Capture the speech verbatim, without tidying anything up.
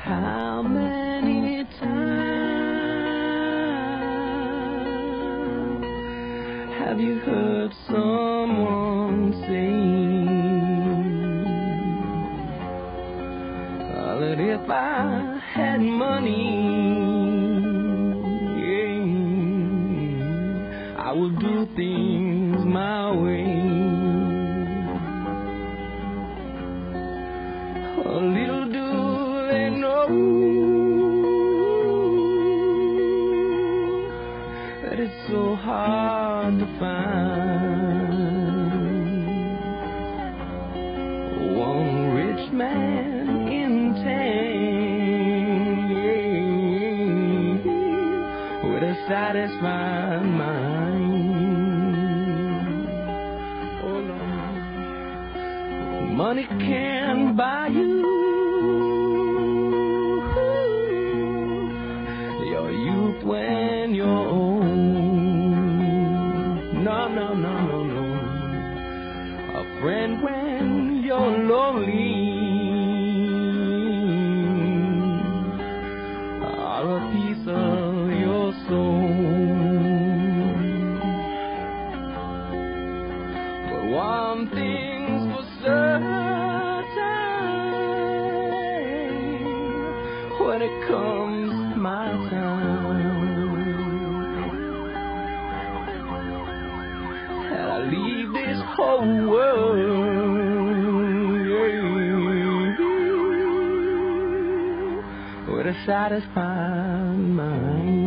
How many times have you heard someone say that if I had money, yeah, I would do things my way? A little do they know that it's so hard to find one rich man in town with a satisfied mind. Oh Lord, money can buy you your youth when you're old. No, no, no, no, no. A friend when you're lonely, or a piece of your soul. But one thing's for certain, when it comes my time, and I leave this whole world, yeah, with a satisfied mind.